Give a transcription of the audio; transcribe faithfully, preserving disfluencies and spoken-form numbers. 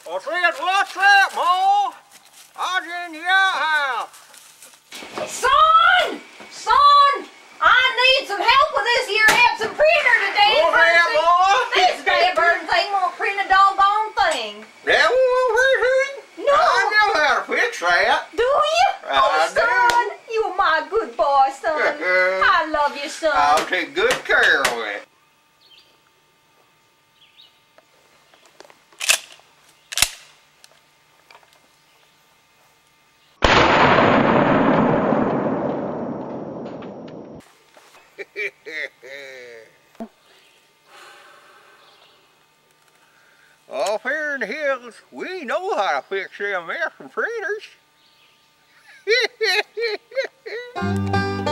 Well, see, what's that, Ma? I was in the outhouse. Son! Son! I need some help with this here Epson printer today. What's that, boy? This damn bird thing won't print a doggone thing. That won't hurt you? No. I know how to fix that. Do you? I oh, do. son, you are my good boy, son. I love you, son. I'll take good care of it. Off here in the hills, we know how to fix them American printers.